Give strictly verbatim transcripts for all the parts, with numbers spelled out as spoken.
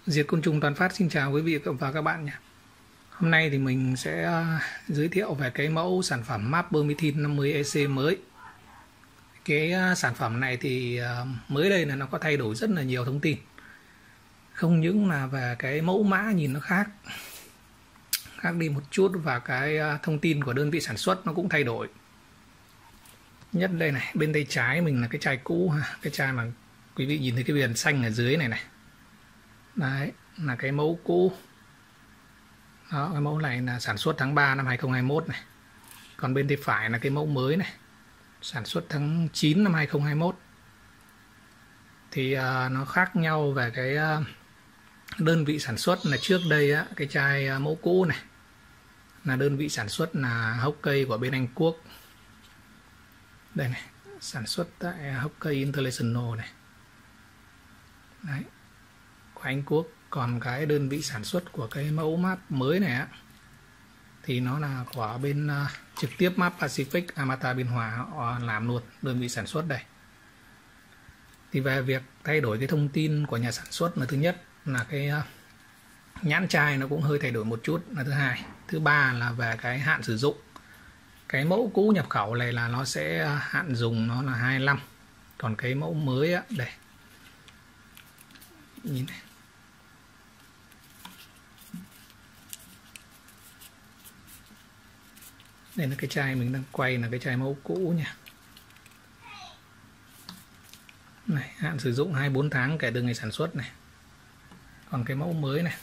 Diệt Côn Trùng Toàn Phát xin chào quý vị và các bạn nhé. Hôm nay thì mình sẽ giới thiệu về cái mẫu sản phẩm map Permethrin năm mươi E C mới. Cái sản phẩm này thì mới đây là nó có thay đổi rất là nhiều thông tin. Không những là về cái mẫu mã nhìn nó khác khác đi một chút, và cái thông tin của đơn vị sản xuất nó cũng thay đổi. Nhất đây này, bên tay trái mình là cái chai cũ ha, cái chai mà quý vị nhìn thấy cái viền xanh ở dưới này này. Đấy là cái mẫu cũ. Đó, cái mẫu này là sản xuất tháng ba năm hai không hai mốt này. Còn bên tay phải là cái mẫu mới này, sản xuất tháng chín năm hai không hai mốt. Thì uh, nó khác nhau về cái uh, đơn vị sản xuất. Là trước đây á, cái chai uh, mẫu cũ này là đơn vị sản xuất là hốc cây của bên Anh Quốc. Đây này, sản xuất tại hốc cây International này. Đấy, của Anh Quốc. Còn cái đơn vị sản xuất của cái mẫu map mới này á, thì nó là của bên uh, trực tiếp Map Pacific Amata Biên Hòa họ làm luôn, đơn vị sản xuất đây. Thì về việc thay đổi cái thông tin của nhà sản xuất là thứ nhất là cái uh, nhãn chai nó cũng hơi thay đổi một chút là thứ hai. Thứ ba là về cái hạn sử dụng. Cái mẫu cũ nhập khẩu này là nó sẽ uh, hạn dùng nó là hai mươi lăm. Còn cái mẫu mới á, đây nhìn này, đây là cái chai mình đang quay là cái chai mẫu cũ nha. Này, hạn sử dụng hai mươi bốn tháng kể từ ngày sản xuất này. Còn cái mẫu mới này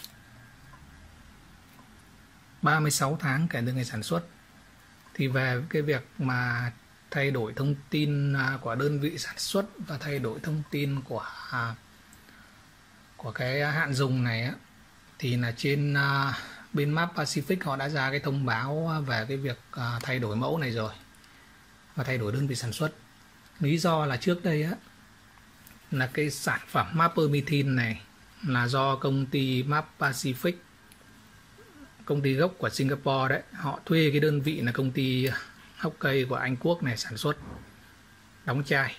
ba mươi sáu tháng kể từ ngày sản xuất. Thì về cái việc mà thay đổi thông tin của đơn vị sản xuất và thay đổi thông tin của của cái hạn dùng này á, thì là trên uh, bên Map Pacific họ đã ra cái thông báo về cái việc uh, thay đổi mẫu này rồi và thay đổi đơn vị sản xuất. Lý do là trước đây á, là cái sản phẩm Map Permethrin này là do công ty Map Pacific, công ty gốc của Singapore đấy, họ thuê cái đơn vị là công ty hốc cây của Anh Quốc này sản xuất đóng chai.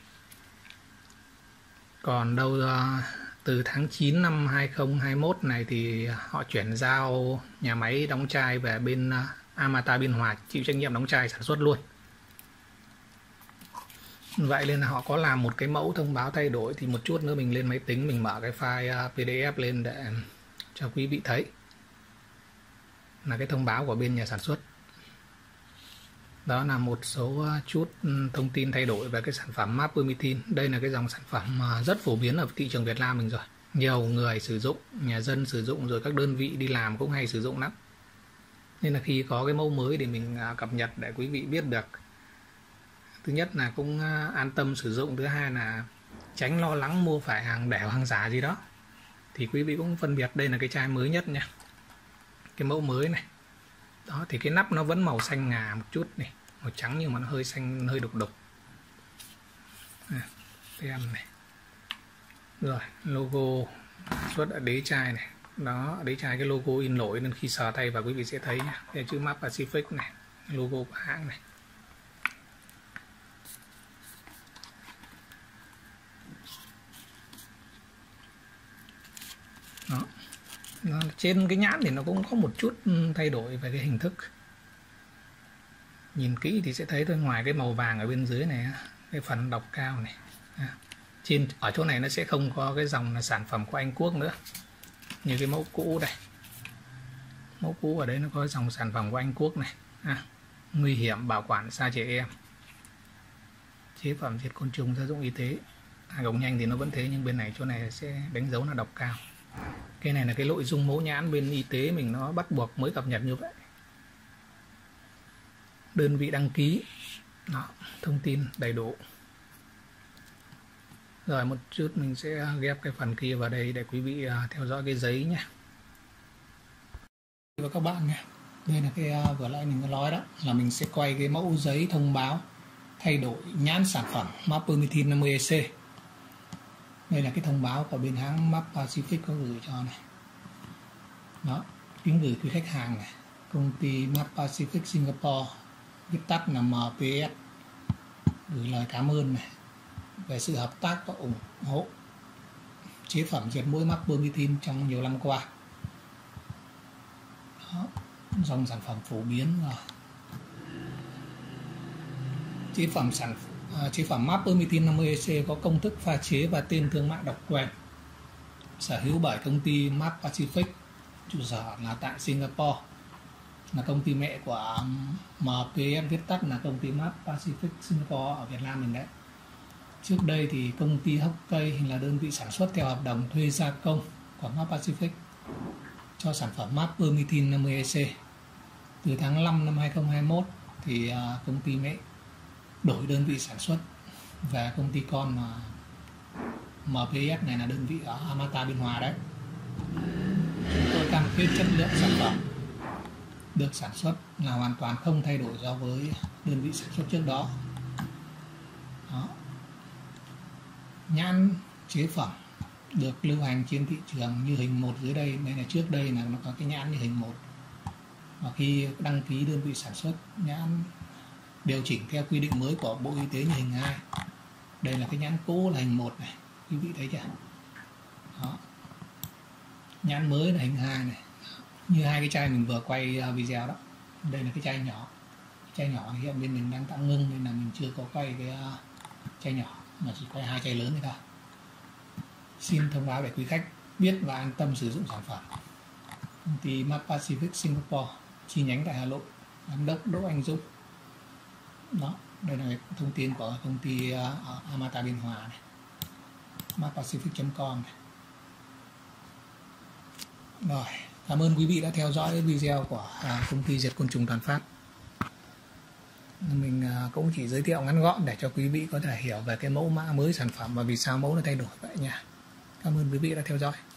Còn đâu uh, từ tháng chín năm hai không hai mốt này thì họ chuyển giao nhà máy đóng chai về bên Amata Biên Hòa, chịu trách nhiệm đóng chai sản xuất luôn. Vậy nên là họ có làm một cái mẫu thông báo thay đổi. Thì một chút nữa mình lên máy tính, mình mở cái file pê đê ép lên để cho quý vị thấy là cái thông báo của bên nhà sản xuất. Đó là một số chút thông tin thay đổi về cái sản phẩm Map Permethrin. Đây là cái dòng sản phẩm rất phổ biến ở thị trường Việt Nam mình rồi. Nhiều người sử dụng, nhà dân sử dụng, rồi các đơn vị đi làm cũng hay sử dụng lắm. Nên là khi có cái mẫu mới thì mình cập nhật để quý vị biết được. Thứ nhất là cũng an tâm sử dụng. Thứ hai là tránh lo lắng mua phải hàng đẻo, hàng giả gì đó. Thì quý vị cũng phân biệt đây là cái chai mới nhất nha, cái mẫu mới này. Đó, thì cái nắp nó vẫn màu xanh ngà một chút này, màu trắng nhưng mà nó hơi xanh, hơi đục đục. À, tem này. Rồi, logo xuất ở đế chai này. Đó, đế chai cái logo in nổi nên khi sờ tay vào quý vị sẽ thấy nha. Cái chữ Map Pacific này, logo của hãng này. Đó. Nó, trên cái nhãn thì nó cũng có một chút thay đổi về cái hình thức. Nhìn kỹ thì sẽ thấy thôi, ngoài cái màu vàng ở bên dưới này, cái phần đọc cao này, trên ở chỗ này nó sẽ không có cái dòng là sản phẩm của Anh Quốc nữa như cái mẫu cũ đây. Mẫu cũ ở đấy nó có dòng sản phẩm của Anh Quốc này. À, nguy hiểm, bảo quản xa trẻ em, chế phẩm diệt côn trùng gia dụng y tế. À, gồng nhanh thì nó vẫn thế, nhưng bên này chỗ này sẽ đánh dấu là đọc cao. Cái này là cái nội dung mẫu nhãn bên y tế mình nó bắt buộc mới cập nhật như vậy. Đơn vị đăng ký. Đó, thông tin đầy đủ. Rồi một chút mình sẽ ghép cái phần kia vào đây để quý vị theo dõi cái giấy nhé. Và các bạn nhé, đây là cái vừa lại mình có nói đó, là mình sẽ quay cái mẫu giấy thông báo thay đổi nhãn sản phẩm Map Permethrin năm mươi E C. Đây là cái thông báo của bên hãng Map Pacific có gửi cho này. Đó, kính gửi quý khách hàng này, công ty Map Pacific Singapore, viết tắt là em pê ét, gửi lời cảm ơn này về sự hợp tác và ủng hộ chế phẩm diệt mũi Merbamidine trong nhiều năm qua. Đó, dòng sản phẩm phổ biến rồi. Chế phẩm sản à, chế phẩm Merbamidine năm mươi E C có công thức pha chế và tên thương mại độc quyền, sở hữu bởi công ty Map Pacific, trụ sở là tại Singapore, là công ty mẹ của M P S, viết tắt là công ty Map Pacific Singapore ở Việt Nam mình đấy. Trước đây thì công ty Hokkey là đơn vị sản xuất theo hợp đồng thuê gia công của Map Pacific cho sản phẩm Merbamidine năm mươi E C. Từ tháng năm năm hai không hai mốt thì công ty mẹ đổi đơn vị sản xuất và công ty con mà M P S này là đơn vị ở Amata Biên Hòa đấy. Chúng tôi cam kết chất lượng sản phẩm được sản xuất là hoàn toàn không thay đổi so với đơn vị sản xuất trước đó. Đó. Nhãn chế phẩm được lưu hành trên thị trường như hình một dưới đây, đây là trước đây là nó có cái nhãn như hình một, và khi đăng ký đơn vị sản xuất nhãn điều chỉnh theo quy định mới của Bộ Y tế như hình hai. Đây là cái nhãn cũ là hình một này, quý vị thấy chưa? Đó. Nhãn mới là hình hai này, như hai cái chai mình vừa quay video đó. Đây là cái chai nhỏ, chai nhỏ hiện bên mình đang tạm ngưng nên là mình chưa có quay cái chai nhỏ mà chỉ quay hai chai lớn thôi. Xin thông báo để quý khách biết và an tâm sử dụng sản phẩm. Công ty Map Pacific Singapore, chi nhánh tại Hà Nội, giám đốc Đỗ Anh Dũng. Đó, đây là thông tin của công ty ở Amata Biên Hòa này, mappacific chấm com này. Rồi, cảm ơn quý vị đã theo dõi video của công ty diệt côn trùng Toàn Phát. Mình cũng chỉ giới thiệu ngắn gọn để cho quý vị có thể hiểu về cái mẫu mã mới sản phẩm và vì sao mẫu nó thay đổi vậy nha. Cảm ơn quý vị đã theo dõi.